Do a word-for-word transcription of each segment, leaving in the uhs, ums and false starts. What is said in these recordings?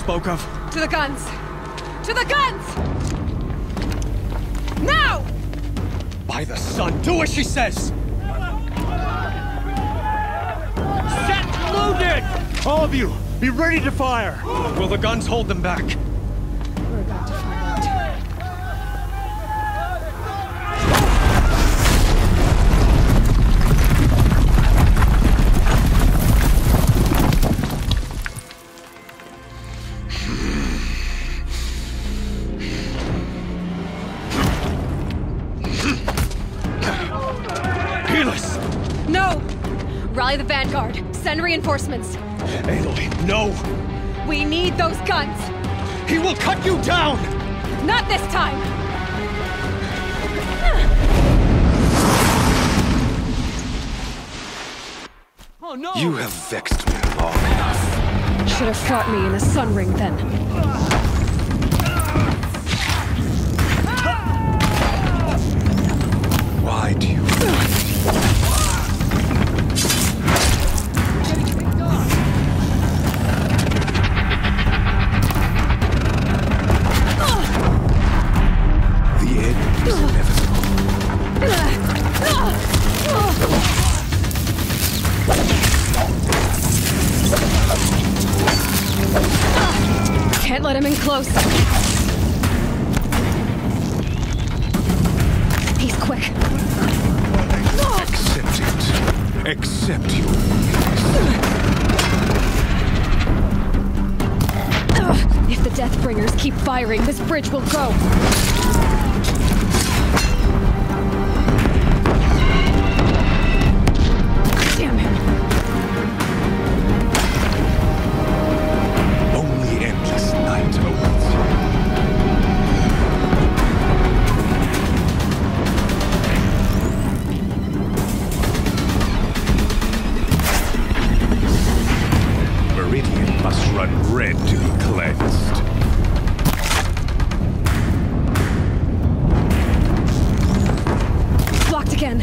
spoke of? To the guns! To the guns! Now! By the sun, do as she says! Set loaded! All of you, be ready to fire! Will the guns hold them back? We're about to find out. No! Rally the vanguard. Send reinforcements. Aloy, no! We need those guns! He will cut you down! Not this time! Oh no! You have vexed me long enough. Should have fought me in the sun ring then. Why do you Can't let him in close. He's quick. accept it? Accept your If the Deathbringers keep firing, this bridge will go. Damn him. only endless night awaits you. Meridian must run red to be cleansed. Blocked again.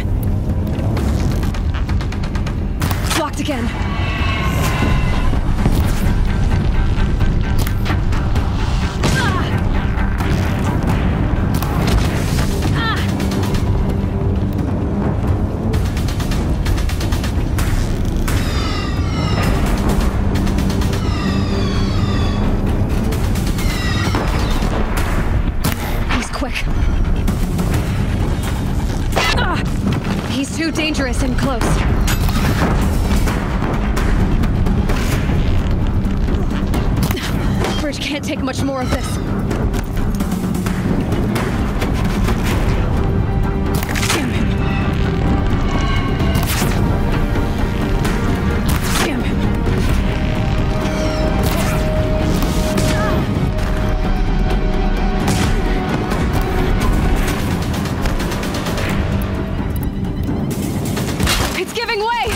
Blocked again. He's too dangerous and close. Bridge can't take much more of this. Damn him. Damn him. It's giving way!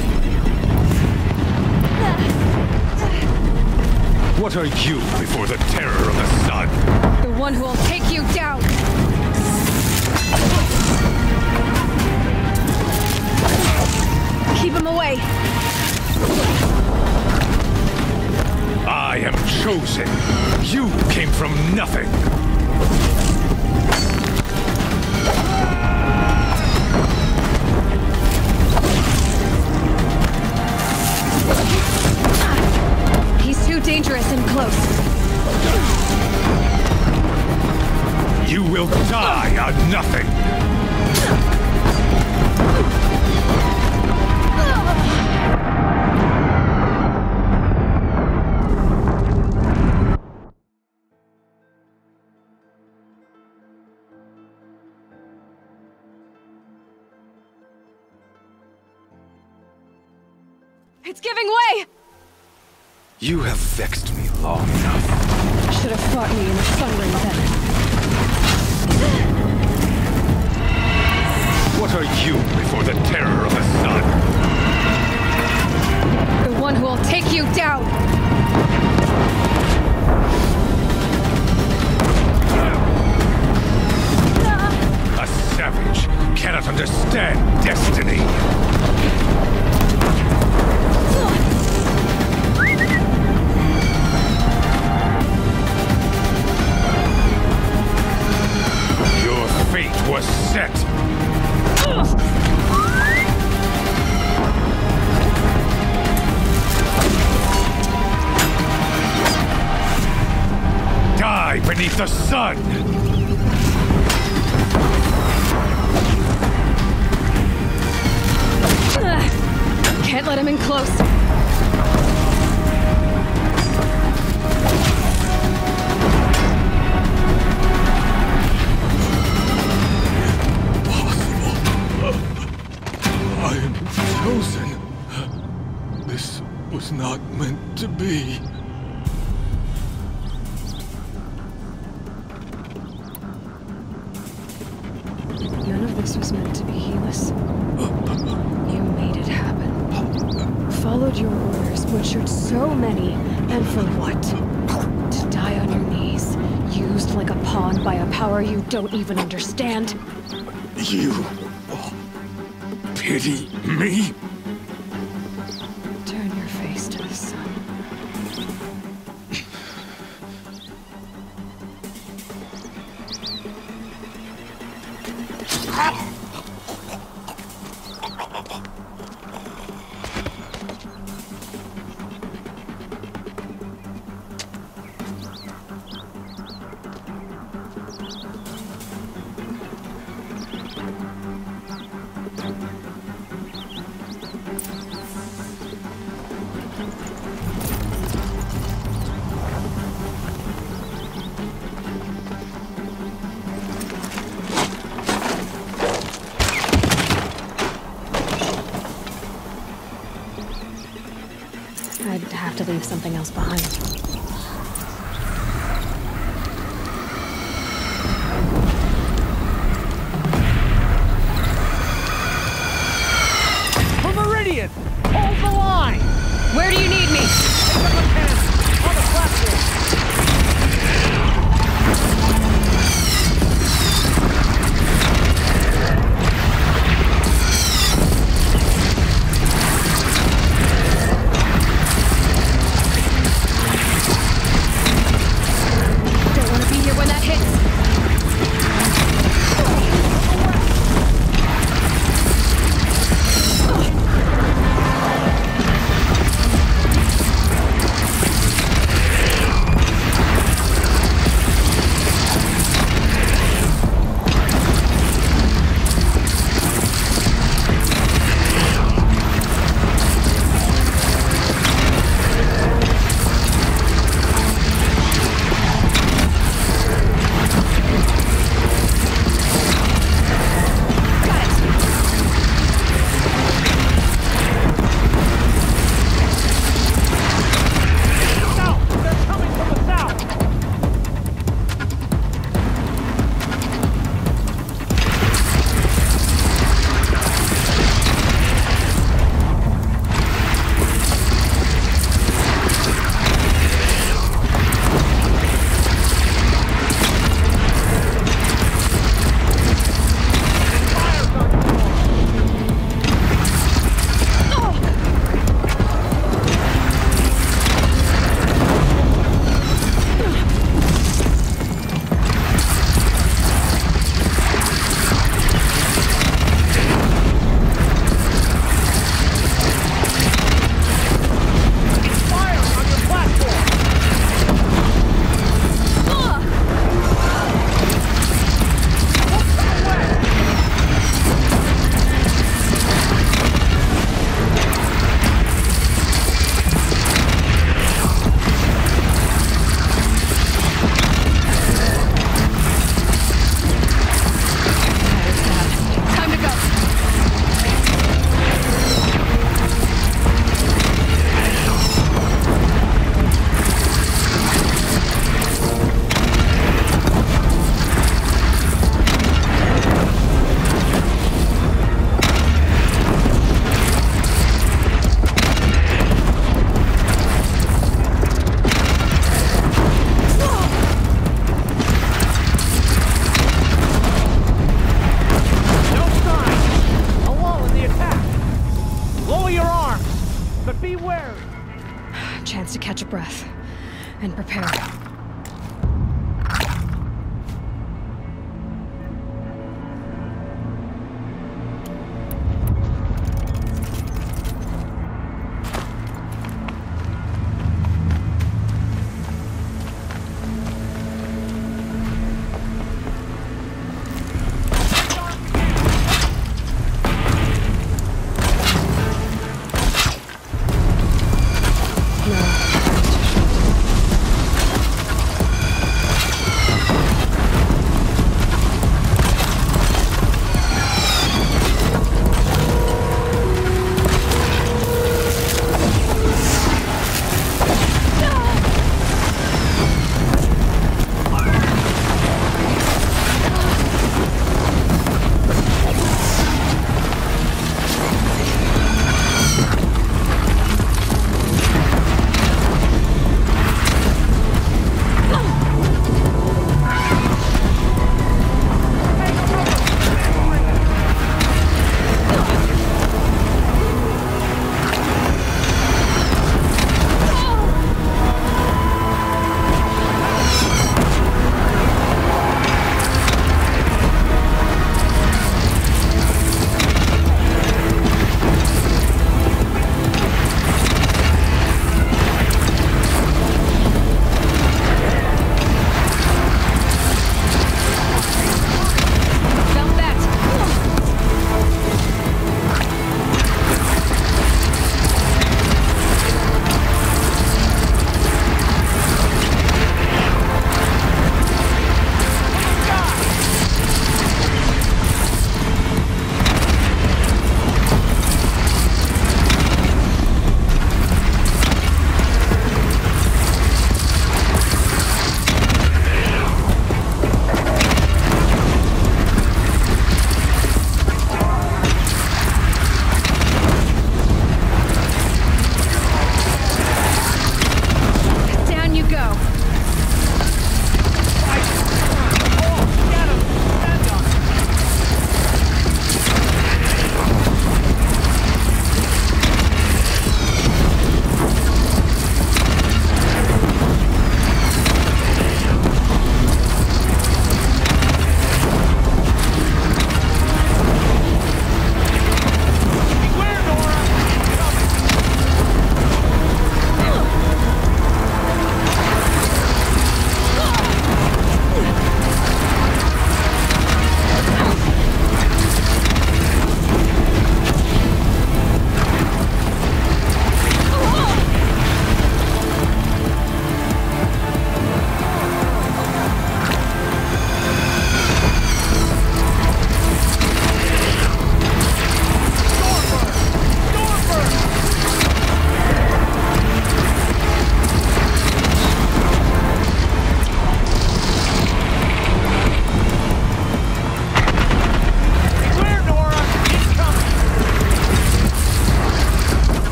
What are you before the terror of the sun? The one who will take you down! Keep him away! I am chosen. You came from nothing. He's too dangerous and close. You will die on nothing. It's giving way! You have vexed me long enough. Should have fought me in the sun ring then. What are you before the terror of the sun? The one who will take you down! A savage cannot understand destiny. beneath the sun! Ugh. Can't let him in close. I am chosen. This was not meant to be. None of this was meant to be, Helis. You made it happen. Followed your orders, butchered so many, and for what? To die on your knees, used like a pawn by a power you don't even understand. You pity me? Turn your face to the sun. I'd have to leave something else behind. For Meridian! Hold the line! Where do you need me? Take up a pen! On the platform!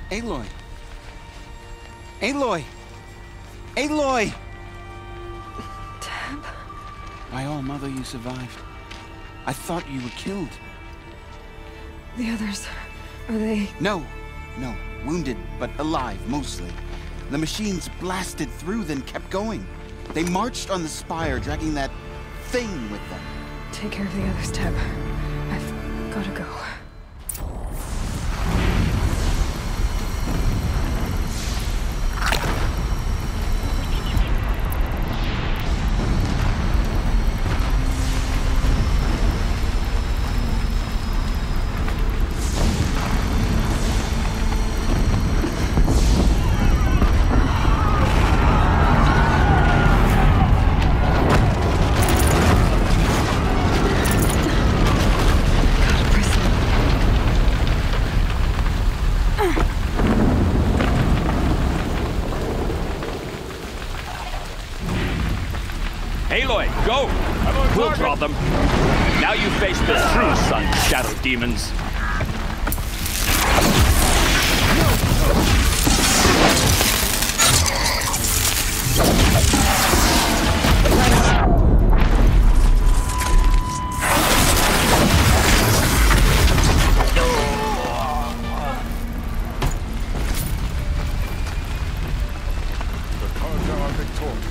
Aloy! Aloy! Aloy! Tab? My all mother, you survived. I thought you were killed. The others, are they... No, no. Wounded, but alive, mostly. The machines blasted through, then kept going. They marched on the spire, dragging that thing with them. Take care of the others, Tab. I've gotta go. Aloy, go! We'll draw them. Now you face the true sun, shadow demons. The Karja are victorious.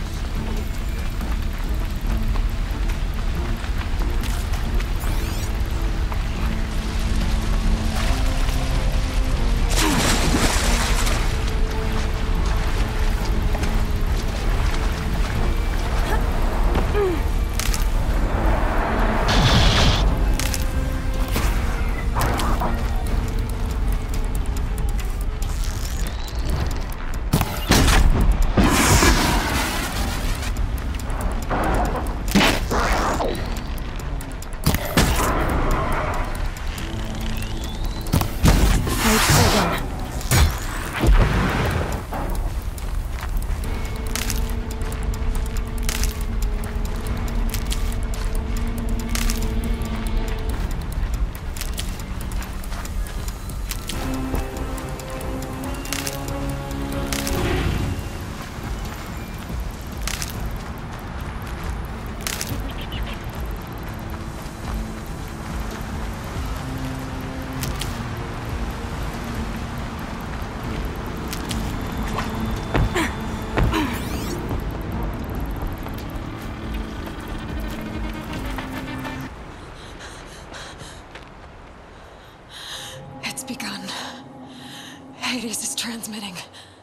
It's begun. Hades is transmitting.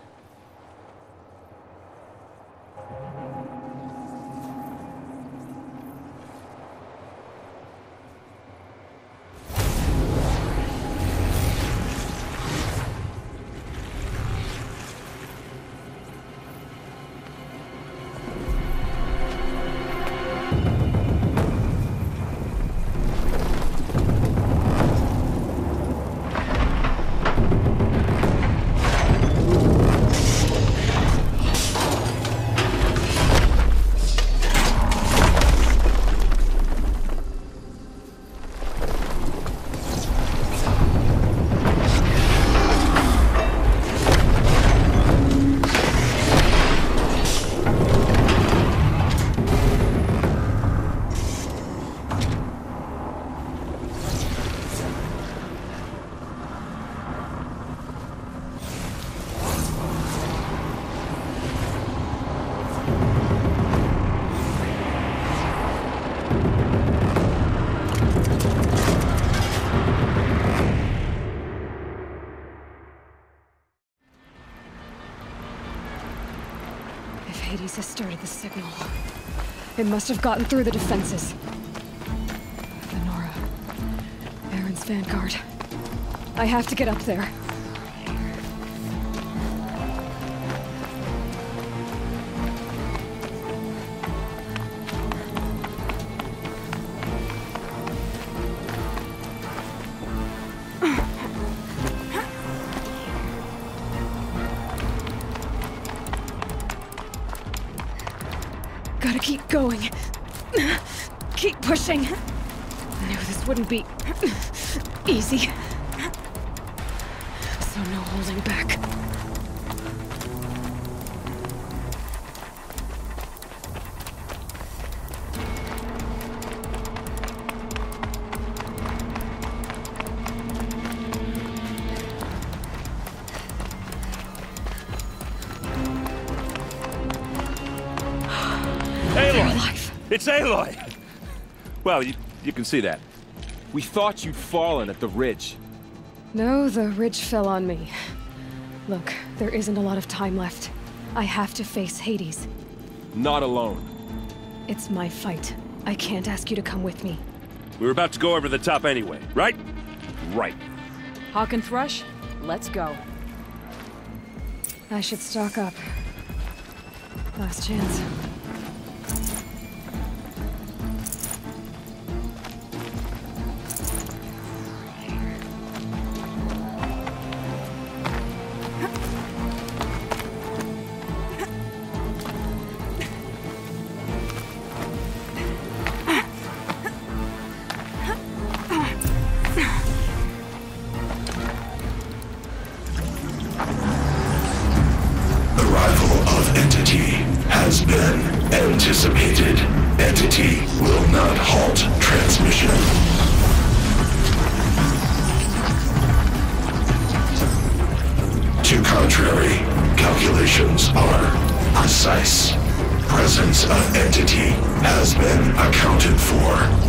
Hades has started the signal. It must have gotten through the defenses. Lenora. Aaron's vanguard. I have to get up there. Gotta keep going. Keep pushing. Knew this wouldn't be easy. So so no holding back. Aloy! It's Aloy! Well, you, you can see that. We thought you'd fallen at the ridge. No, the ridge fell on me. Look, there isn't a lot of time left. I have to face Hades. Not alone. It's my fight. I can't ask you to come with me. We were about to go over the top anyway, right? Right. Hawk and Thrush, let's go. I should stock up. Last chance. Has been anticipated. Entity will not halt transmission. To contrary, calculations are precise. Presence of entity has been accounted for.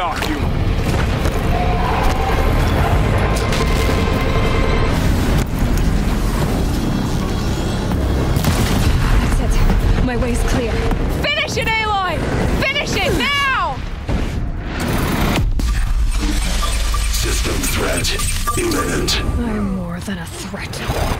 off you! That's it. My way's clear. Finish it, Aloy! Finish it now! System threat imminent. I'm more than a threat.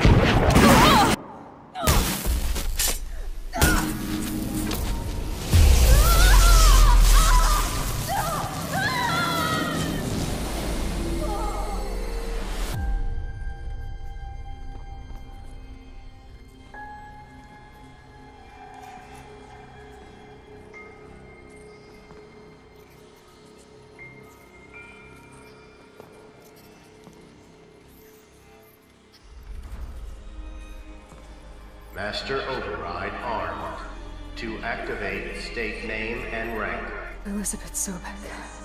Master Override armed. To activate, state name and rank. Elizabeth Sobek.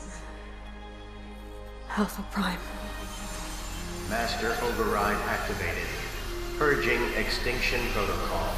Alpha Prime. Master Override activated. Purging Extinction Protocol.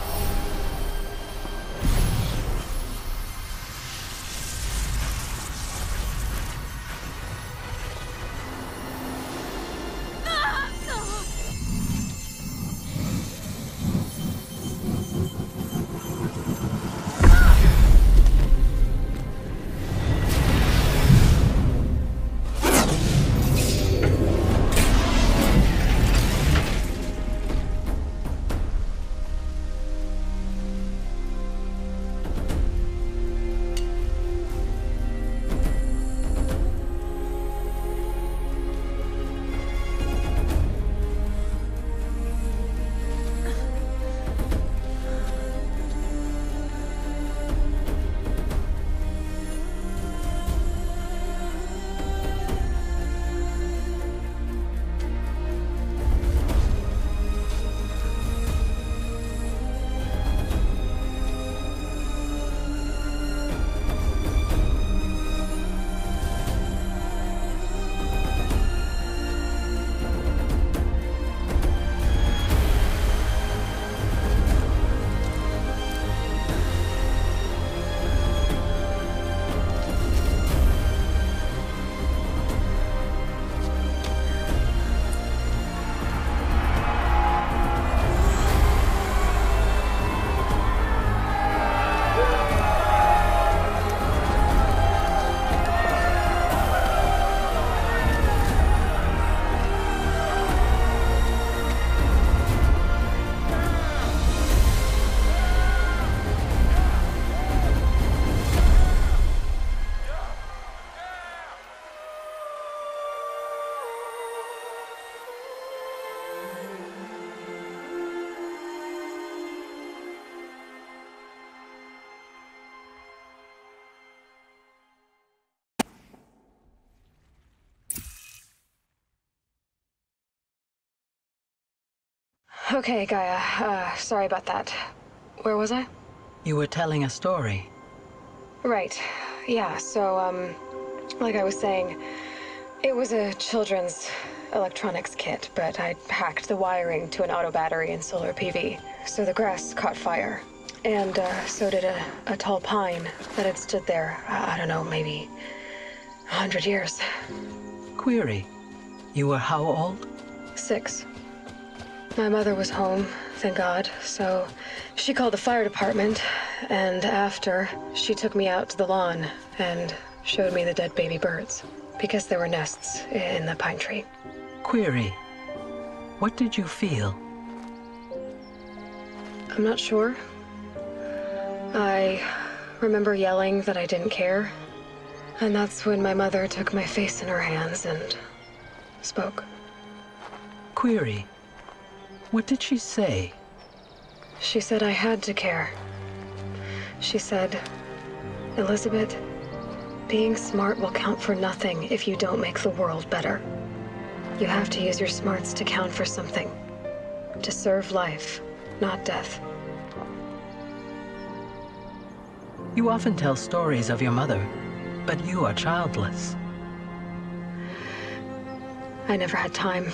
Okay, Gaia. Uh, sorry about that. Where was I? You were telling a story. Right. Yeah, so, um, like I was saying, it was a children's electronics kit, but I hacked the wiring to an auto battery and solar P V. So the grass caught fire. And, uh, so did a, a tall pine that had stood there, uh, I don't know, maybe a hundred years. Query. You were how old? Six. My mother was home, thank God, so she called the fire department, and after, she took me out to the lawn and showed me the dead baby birds, because there were nests in the pine tree. Query. What did you feel? I'm not sure. I remember yelling that I didn't care, and that's when my mother took my face in her hands and spoke. Query. What did she say? She said I had to care. She said, Elizabeth, being smart will count for nothing if you don't make the world better. You have to use your smarts to count for something. To serve life, not death. You often tell stories of your mother, but you are childless. I never had time.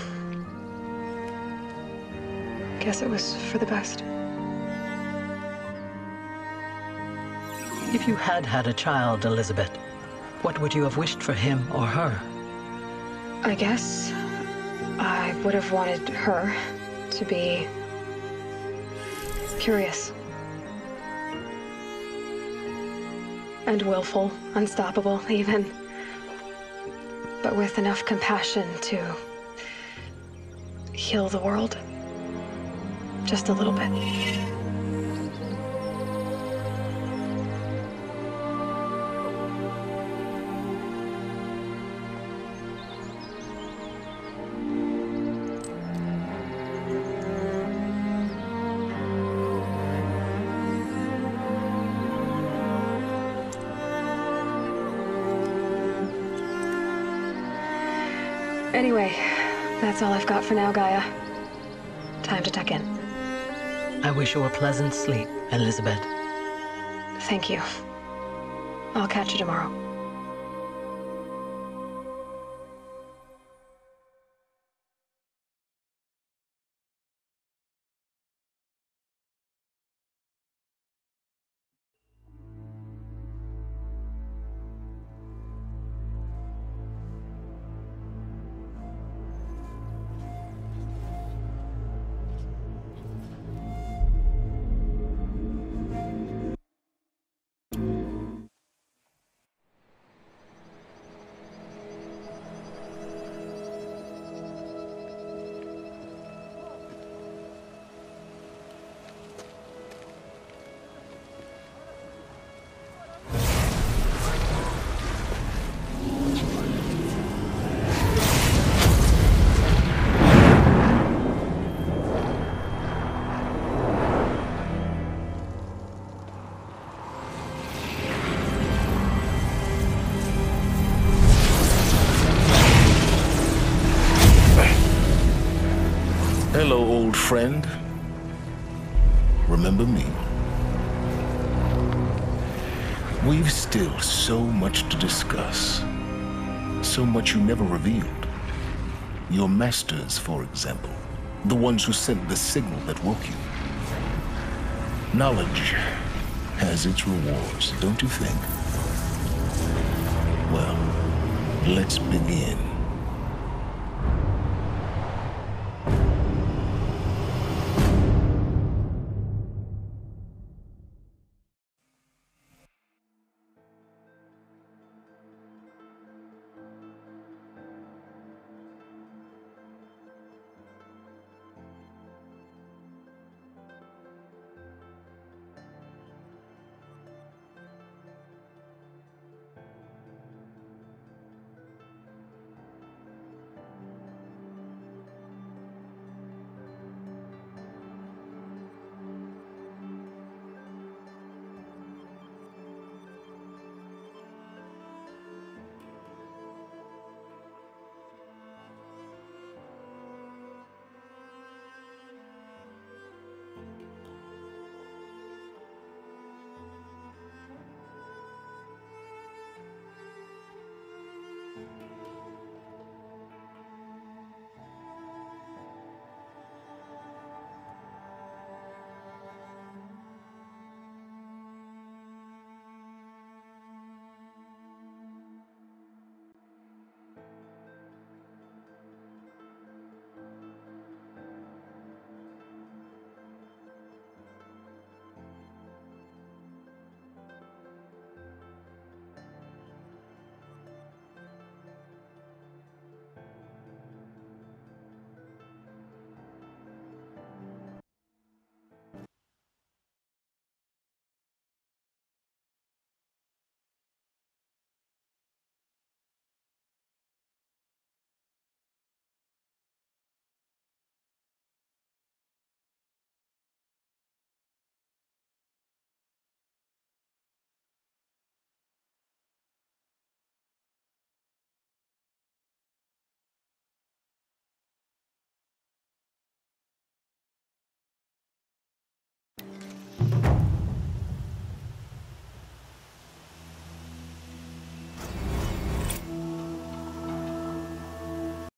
Guess it was for the best. If you had had a child, Elizabeth, What would you have wished for him or her? I guess I would have wanted her to be curious. And willful, unstoppable, even. But with enough compassion to heal the world. Just a little bit. Anyway, that's all I've got for now, Gaia. Time to tuck in. I wish you a pleasant sleep, Elizabeth. Thank you. I'll catch you tomorrow. Hello, old friend. Remember me? We've still so much to discuss. So much you never revealed. Your masters, for example. The ones who sent the signal that woke you. Knowledge has its rewards, don't you think? Well, let's begin.